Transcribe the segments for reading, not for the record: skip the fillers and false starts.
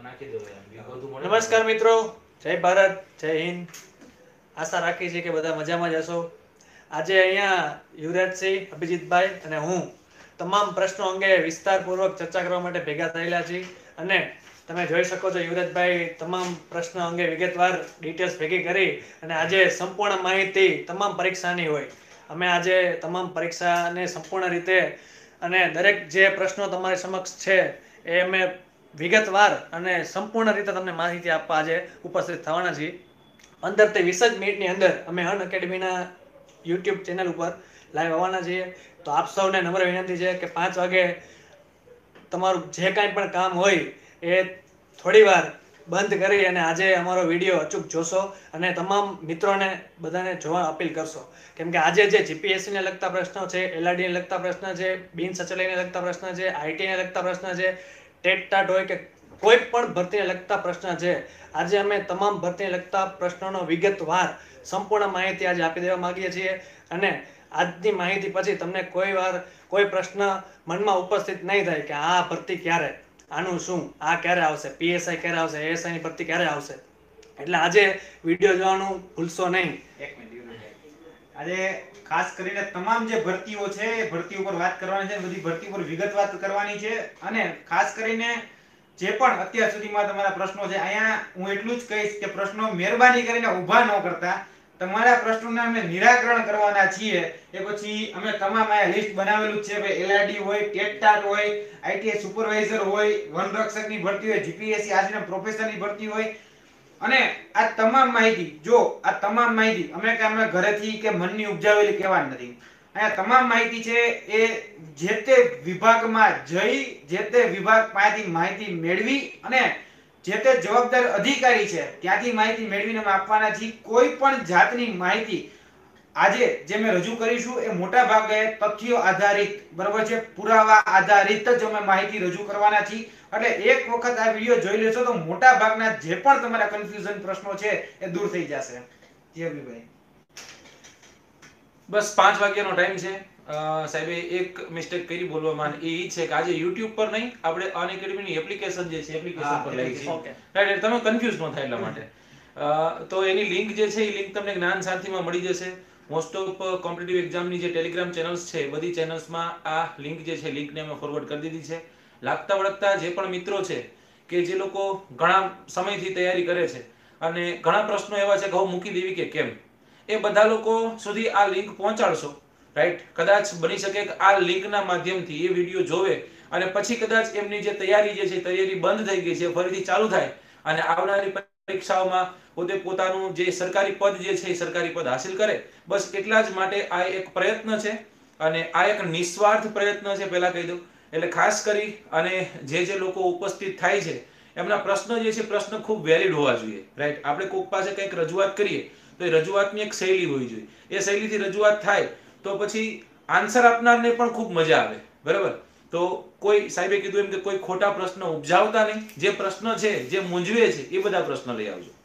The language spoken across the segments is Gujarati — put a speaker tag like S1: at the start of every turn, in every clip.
S1: નમસ્કાર મિત્રો, જય ભારત, જય હિન્દ. આશા રાખી છે કે બધા મજામાં જ હશો. આજે અહીંયા યુવરાજસિંહ, અભિજીતભાઈ અને હું તમામ પ્રશ્નો અંગે વિસ્તારપૂર્વક ચર્ચા કરવા માટે ભેગા થયેલા છીએ. અને તમે જોઈ શકો છો યુવરાજભાઈ તમામ પ્રશ્નો અંગે વિગતવાર ડિટેલ્સ ભેગી કરી અને આજે સંપૂર્ણ માહિતી તમામ પરીક્ષાની હોય. અમે આજે તમામ પરીક્ષાને સંપૂર્ણ રીતે અને દરેક જે પ્રશ્નો તમારી સમક્ષ છે એ અમે વિગતવાર અને સંપૂર્ણ રીતે તમને માહિતી આપવા આજે ઉપસ્થિત થવાના છીએ. 15 થી 20 મિનિટની અંદર અમે અનએકેડમીના યુટ્યુબ ચેનલ ઉપર લાઈવ આવવાના છીએ. તો આપ સૌને નમ્ર વિનંતી છે કે 5 વાગે તમારું જે કાંઈ પણ કામ હોય એ થોડી વાર બંધ કરી અને આજે અમારો વિડીયો અચૂક જોશો અને તમામ મિત્રોને બધાને જોવા અપીલ કરશો. કેમ કે આજે જે જીપીએસસીને લગતા પ્રશ્નો છે, એલઆરડીને લગતા પ્રશ્ન છે, બિન સચલાઈને લગતા પ્રશ્ન છે, આઈટીને લગતા પ્રશ્ન છે, ટેટ ટાટ હોય કે કોઈ પણ ભરતીને લગતા પ્રશ્ન છે, આજે અમે તમામ ભરતીને લગતા પ્રશ્નોનો વિગતવાર સંપૂર્ણ માહિતી આજે આપી દેવા માંગીએ છીએ. અને આજની માહિતી પછી તમને કોઈ પ્રશ્ન મનમાં ઉપસ્થિત નહીં થાય કે આ ભરતી ક્યારે, આનું શું, આ ક્યારે આવશે, પીએસઆઈ ક્યારે આવશે, એએસઆઈની ભરતી ક્યારે આવશે. એટલે આજે વિડીયો જોવાનું ભૂલશો નહીં.
S2: આજે ખાસ કરીને તમામ જે ભરતીઓ છે એ ભરતી ઉપર વાત કરવાની છે, બધી ભરતી ઉપર વિગતવાર કરવાની છે. અને ખાસ કરીને જે પણ અત્યાર સુધીમાં તમારા પ્રશ્નો છે, અહીંયા હું એટલું જ કહીશ કે પ્રશ્નો મહેરબાની કરીને ઊભા ન કરતા. તમારા પ્રશ્નોના અમે નિરાકરણ કરવાના છીએ. એ પછી અમે તમામ આ લિસ્ટ બનાવેલું છે કે એલઆરડી હોય, ટેટટાટ હોય, આઈટીઆઈ સુપરવાઇઝર હોય, વનરક્ષકની ભરતી હોય, જીપીએસસી આસિસ્ટન્ટ પ્રોફેસરની ભરતી હોય. અને આ તમામ માહિતી અમે ઘરેથી કે મનની ઉપજાવેલી કહેવા નથી. અહીંયા તમામ માહિતી છે એ જે તે વિભાગમાં જઈ જે તે વિભાગ પાસેથી માહિતી મેળવી અને જે તે જવાબદાર અધિકારી છે ત્યાંથી માહિતી મેળવીને અમે આપવાના છીએ. કોઈ પણ જાતની માહિતી આજે જે અમે રજૂ કરીશું એ મોટા ભાગે તથ્યો આધારિત, બરોબર છે, પુરાવા આધારિત જ અમે માહિતી રજૂ કરવાના છીએ. એટલે એક વખત આ વિડિયો જોઈ લેશો તો મોટા ભાગના જે પણ તમારા કન્ફ્યુઝન પ્રશ્નો છે એ દૂર થઈ જશે. જી અભિભાઈ.
S3: બસ 5 વાગ્યાનો ટાઈમ છે. સાહેબે એક મિસ્ટેક કરી બોલવામાં, એ છે કે આજે YouTube પર નહીં, આપણે અનએકેડમીની એપ્લિકેશન જે છે એપ્લિકેશન પર લાવી છે. રાઈટ, તમે કન્ફ્યુઝ ન થાય એટલા માટે. તો એની લિંક જે છે એ લિંક તમને જ્ઞાન સાથીમાં મળી જશે. મોસ્ટ ઓફ કોમ્પિટિટિવ એક્ઝામની જે ટેલિગ્રામ ચેનલ્સ છે બધી ચેનલ્સમાં આ લિંક જે છે લિંકને અમે ફોરવર્ડ કરી દીધી છે. લાગતા વળગતા જે પણ મિત્રો છે કે જે લોકો ઘણા સમયથી તૈયારી કરે છે અને ઘણા પ્રશ્નો એવા છે કે હું મૂકી દેવી કે કેમ, એ બધા લોકો સુધી આ લિંક પહોંચાડશો. રાઈટ, કદાચ બની શકે કે આ લિંકના માધ્યમથી એ વિડીયો જોવે અને પછી કદાચ એમની જે તૈયારી જે છે તૈયારી બંધ થઈ ગઈ છે ફરીથી ચાલુ થાય અને આવનારી પરીક્ષાઓમાં પોતે પોતાનું જે સરકારી પદ જે છે એ સરકારી પદ હાસિલ કરે. બસ એટલા જ માટે આ એક પ્રયત્ન છે અને આ એક નિસ્વાર્થ પ્રયત્ન છે, પહેલા કહી દઉં. એટલે ખાસ કરી અને જે લોકો ઉપસ્થિત થાય છે એમના પ્રશ્ન જે છે પ્રશ્ન ખૂબ વેલિડ હોવા જોઈએ. રાઈટ, આપણે કોઈક પાસે કંઈક રજૂઆત કરીએ તો એ રજૂઆતની એક શૈલી હોવી જોઈએ. એ શૈલીથી રજૂઆત થાય તો પછી આન્સર આપનારને પણ ખૂબ મજા આવે. બરાબર, તો કોઈ સાહેબે કીધું એમ કે કોઈ ખોટા પ્રશ્ન ઉપજાવતા નહીં. જે પ્રશ્ન છે, જે મૂંઝવે છે એ બધા પ્રશ્ન લઈ આવજો.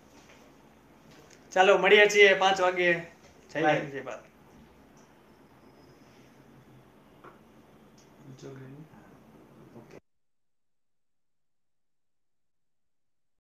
S1: ચાલો મળીએ છીએ 5 વાગે. જય હિન્દ, જય ભારત.